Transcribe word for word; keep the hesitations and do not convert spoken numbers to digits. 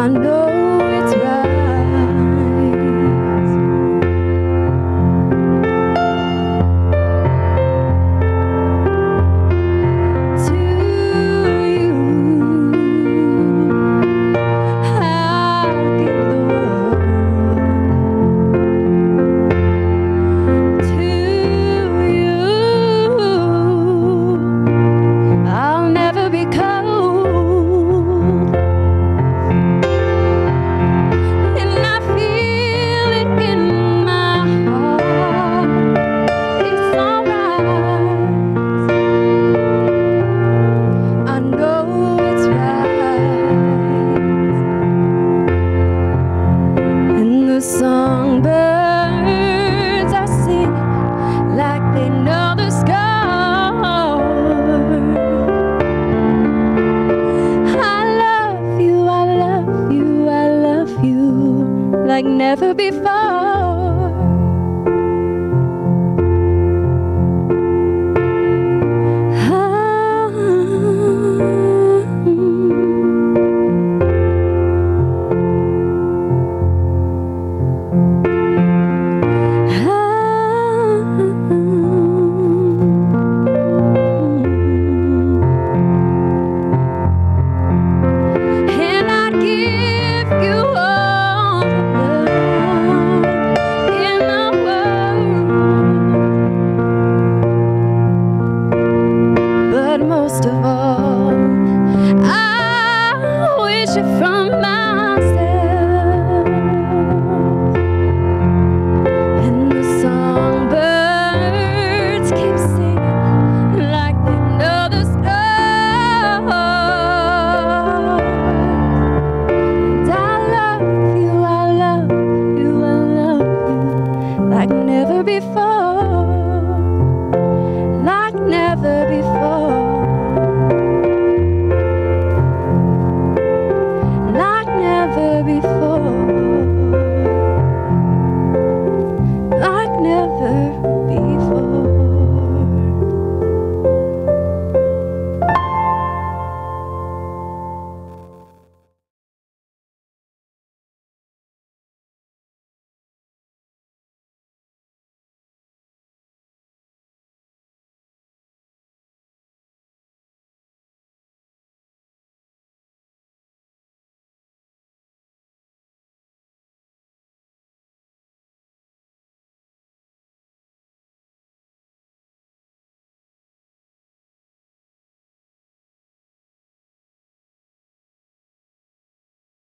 I know it's right. To you, I'll give the world. To you, I'll never be cold. And I feel it in my heart. It's alright. I know it's right. And the songbirds are singing like they know the score. I love you, I love you, I love you like never before.